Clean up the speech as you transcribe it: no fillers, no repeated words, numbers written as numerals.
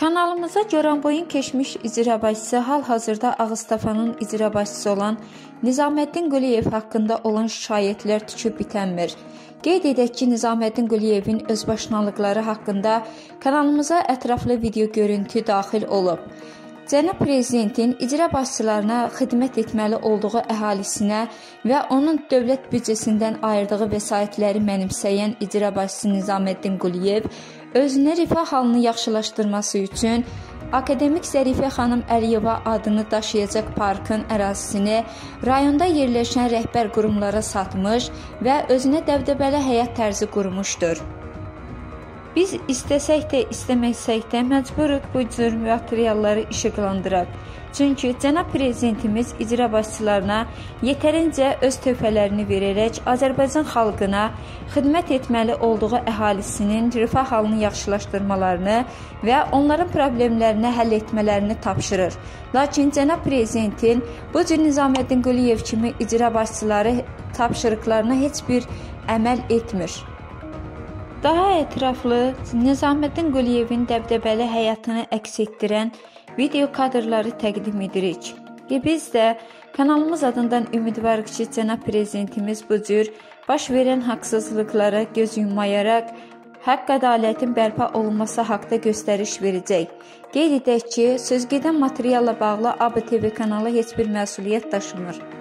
Kanalımıza Goranboyun keçmiş icra başçısı, hal-hazırda Ağstafanın icra başçısı olan Nizaməddin Quliyev haqqında olan şikayətlər tüküb bitənmir. Qeyd edək ki, Nizaməddin Quliyevin özbaşınalıqları haqqında kanalımıza ətraflı video görüntü daxil olub. Cənab Prezidentin icra başçılarına xidmət etməli olduğu əhalisinə və onun dövlət büdcəsindən ayırdığı vəsaitləri mənimsəyən icra başçısı Nizaməddin Quliyev özünə rifah halını yaxşılaşdırması üçün Akademik Zərifə xanım Əliyeva adını daşıyacaq parkın ərazisini rayonda yerləşən rəhbər qurumlara satmış və özünə dəbdəbəli həyat tərzi qurmuşdur. Biz istəsək də, istəməsək də məcburuq bu cür materialları işıqlandıraq. Çünki Cənab Prezidentimiz icra başçılarına yetərincə öz töhfələrini verərək Azərbaycan xalqına xidmət etməli olduğu əhalisinin rifah halını yaxşılaşdırmalarını və onların problemlərini həll etmələrini tapşırır. Lakin Cənab Prezidentin bu cür Nizaməddin Quliyev kimi icra başçıları tapşırıqlarına heç bir əməl etmir. Daha ətraflı Nizaməddin Quliyevin dəbdəbəli həyatını əks etdirən video kadrları təqdim edirik. Biz də kanalımız adından ümidvarıq ki, Cənab Prezidentimiz bu cür baş verən haqsızlıqlara göz yummayaraq haqq ədalətin bərpa olunması haqda göstəriş verəcək. Qeyd edək ki, sözgedən materialla bağlı ABTV kanalı heç bir məsuliyyət daşımır.